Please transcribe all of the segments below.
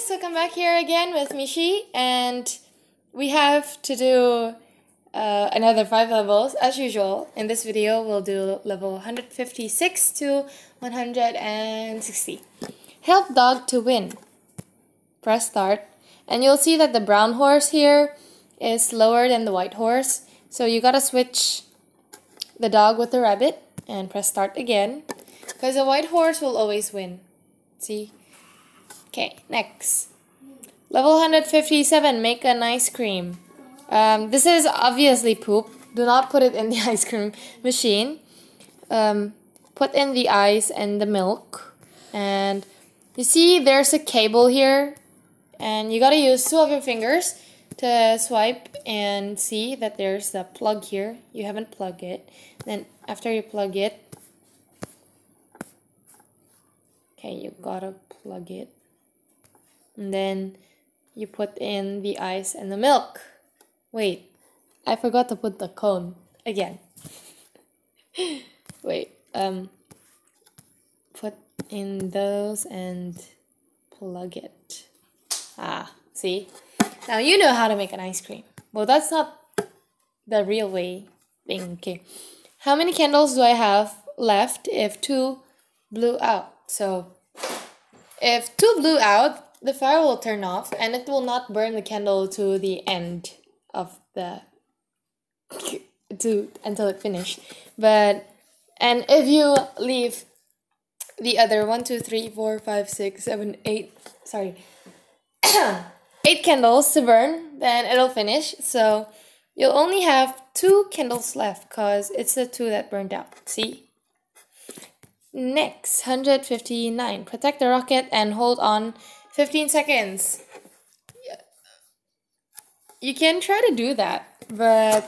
welcome back here again with Mishi, and we have to do another 5 levels as usual. In this video, we'll do level 156 to 160. Help dog to win. Press start, and you'll see that the brown horse here is lower than the white horse, so you gotta switch the dog with the rabbit and press start again, because the white horse will always win. See? Okay, next. Level 157, make an ice cream. This is obviously poop. Do not put it in the ice cream machine. Put in the ice and the milk. And you see there's a cable here. And you gotta use 2 of your fingers to swipe and see that there's the plug here. You haven't plugged it. Then after you plug it, okay, you gotta plug it. And then you put in the ice and the milk. Wait, I forgot to put the cone again. Wait, put in those and plug it. Ah, see? Now you know how to make an ice cream. Well, that's not the real way thing. Okay, how many candles do I have left if 2 blew out? So if 2 blew out, the fire will turn off and it will not burn the candle to the end of the until it finished. And if you leave the other 1, 2, 3, 4, 5, 6, 7, 8 8 candles to burn, then it'll finish. So you'll only have 2 candles left because it's the 2 that burned out. See? Next, 159. Protect the rocket and hold on 15 seconds. You can try to do that, but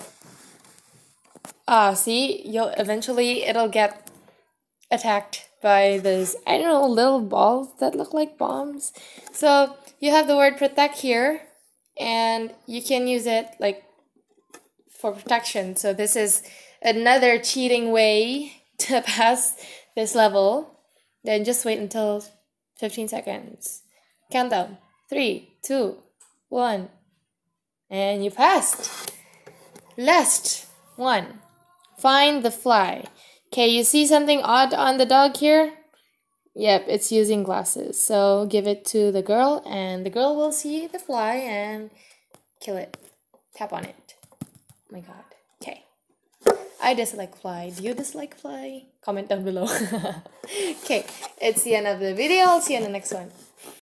see, it'll get attacked by those, I don't know, little balls that look like bombs. So you have the word protect here, and you can use it like for protection. So this is another cheating way to pass this level. Then just wait until 15 seconds. Countdown. 3, 2, 1. And you passed. Last one. Find the fly. Okay, you see something odd on the dog here? Yep, it's using glasses. So give it to the girl, and the girl will see the fly and kill it. Tap on it. Oh my god. Okay. I dislike fly. Do you dislike fly? Comment down below. Okay, it's the end of the video. I'll see you in the next one.